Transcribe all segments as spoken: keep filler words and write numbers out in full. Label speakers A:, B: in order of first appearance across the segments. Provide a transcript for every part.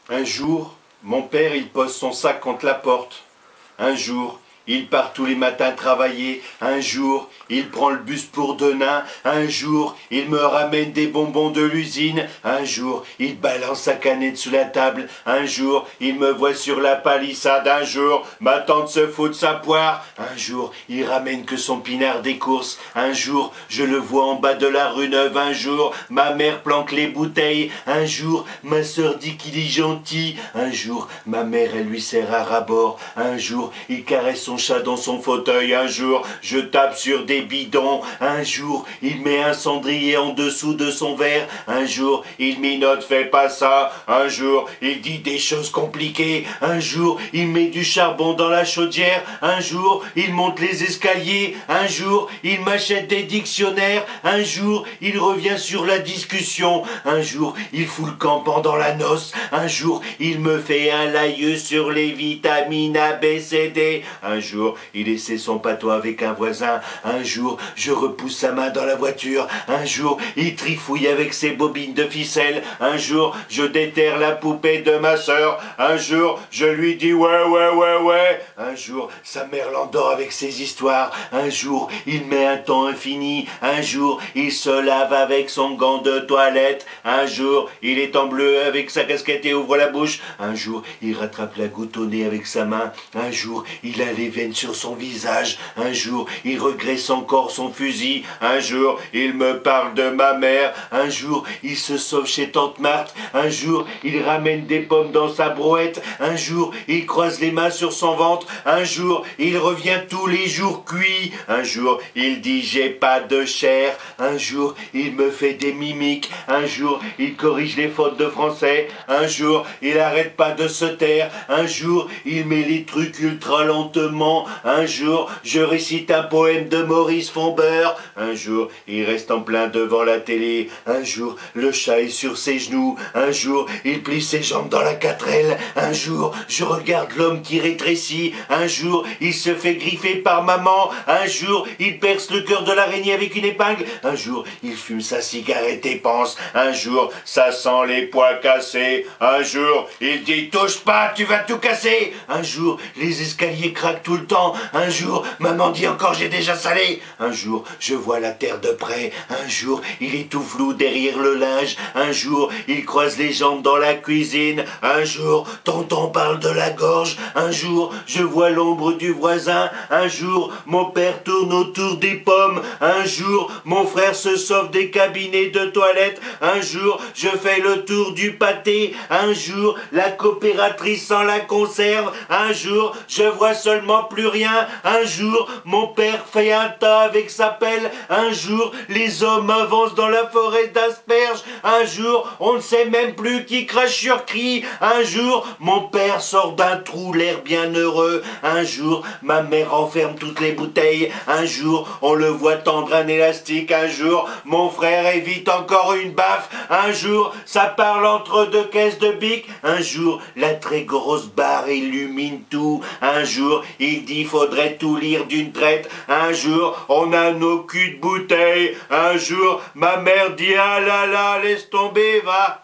A: Un jour, mon père, il pose son sac contre la porte. Un jour, il part tous les matins travailler. Un jour, il prend le bus pour Denain. Un jour, il me ramène des bonbons de l'usine. Un jour, il balance sa canette sous la table. Un jour, il me voit sur la palissade. Un jour, ma tante se fout de sa poire. Un jour, il ramène que son pinard des courses. Un jour, je le vois en bas de la rue Neuve. Un jour, ma mère planque les bouteilles. Un jour, ma sœur dit qu'il est gentil. Un jour, ma mère, elle lui sert à rabord. Un jour, il caresse son chat dans son fauteuil. Un jour, je tape sur des bidons. Un jour, il met un cendrier en dessous de son verre. Un jour, il minote, fais pas ça. Un jour, il dit des choses compliquées. Un jour, il met du charbon dans la chaudière. Un jour, il monte les escaliers. Un jour, il m'achète des dictionnaires. Un jour, il revient sur la discussion. Un jour, il fout le camp pendant la noce. Un jour, il me fait un laïeux sur les vitamines A, B, C, D. Un jour, il essaie son patois avec un voisin. Un jour, je repousse sa main dans la voiture. Un jour, il trifouille avec ses bobines de ficelle. Un jour, je déterre la poupée de ma sœur. Un jour, je lui dis ouais, ouais, ouais, ouais. Un jour, sa mère l'endort avec ses histoires. Un jour, il met un temps infini. Un jour, il se lave avec son gant de toilette. Un jour, il est en bleu avec sa casquette et ouvre la bouche. Un jour, il rattrape la goutte au nez avec sa main. Un jour, il a les veines sur son visage. Un jour, il regresse encore son fusil. Un jour, il me parle de ma mère. Un jour, il se sauve chez tante Marthe. Un jour, il ramène des pommes dans sa brouette. Un jour, il croise les mains sur son ventre. Un jour, il revient tous les jours cuit. Un jour, il dit j'ai pas de chair. Un jour, il me fait des mimiques. Un jour, il corrige les fautes de français. Un jour, il arrête pas de se taire. Un jour, il met les trucs ultra lentement. Un jour, je récite un poème de Maurice Fombeur. Un jour, il reste en plein devant la télé. Un jour, le chat est sur ses genoux. Un jour, il plie ses jambes dans la quatrelle. Un jour, je regarde l'homme qui rétrécit. Un jour, il se fait griffer par maman. Un jour, il perce le cœur de l'araignée avec une épingle. Un jour, il fume sa cigarette et pense. Un jour, ça sent les pois cassés. Un jour, il dit touche pas, tu vas tout casser. Un jour, les escaliers craquent tout le temps. Un jour, maman dit encore j'ai déjà salé. Un jour, je vois la terre de près. Un jour, il est tout flou derrière le linge. Un jour, il croise les jambes dans la cuisine. Un jour, tonton parle de la gorge. Un jour, je vois l'ombre du voisin. Un jour, mon père tourne autour des pommes. Un jour, mon frère se sauve des cabinets de toilette. Un jour, je fais le tour du pâté. Un jour, la coopératrice sans la conserve. Un jour, je vois seulement plus rien. Un jour, mon père fait un tas avec sa pelle. Un jour, les hommes avancent dans la forêt d'asperges. Un jour, on ne sait même plus qui crache sur qui. Un jour, mon père sort d'un trou, l'air bien heureux. Un jour, ma mère enferme toutes les bouteilles. Un jour, on le voit tendre un élastique. Un jour, mon frère évite encore une baffe. Un jour, ça parle entre deux caisses de bic. Un jour, la très grosse barre illumine tout. Un jour, il dit faudrait tout lire d'une traite. Un jour, on a nos culs de bouteille. Un jour, ma mère dit ah là là, laisse tomber, va.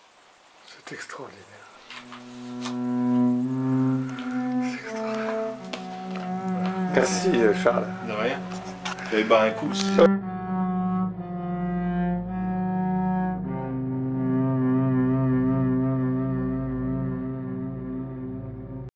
B: C'est extraordinaire. C'est extraordinaire. Merci Charles.
A: De rien. J'avais barré un coup.